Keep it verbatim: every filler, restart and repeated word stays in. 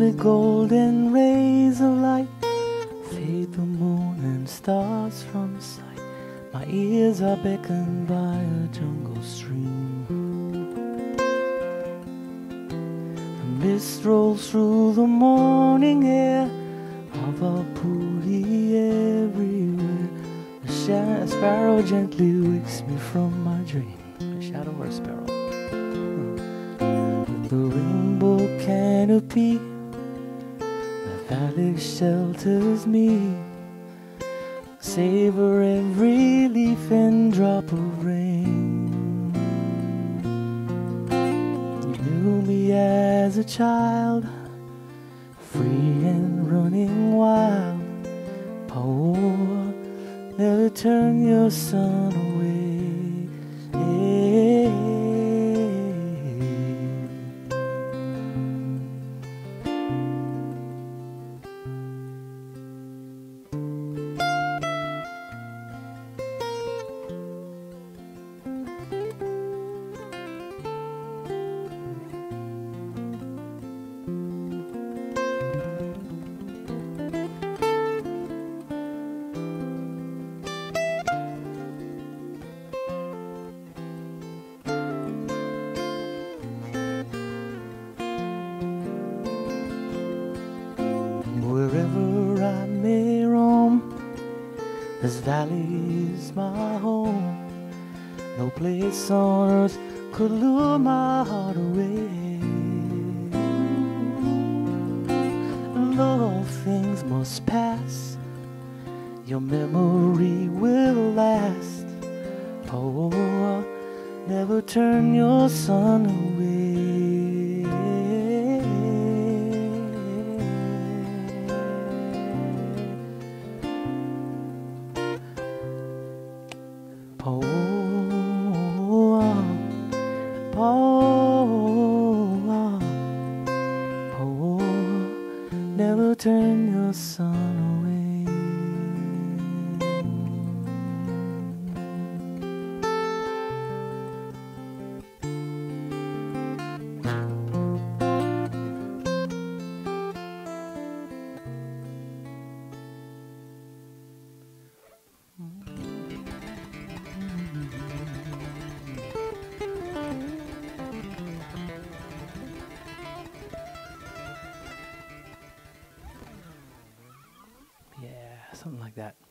only golden rays of light fade the moon and stars from sight. My ears are beckoned by a jungle stream. The mist rolls through the morning air, Havapuri everywhere. A, sh- a sparrow gently wakes me from my dream. A shadow or a sparrow? With the rainbow canopy, the valley shelters me. Savor every leaf and drop of rain. You knew me as a child, free and running wild. Power, never turn your son away. Wherever I may roam, this valley is my home. No place on earth could lure my heart away. And all things must pass, your memory will last. Oh, never turn your son away. Oh, oh, oh, oh, never turn your son away. Yeah, something like that.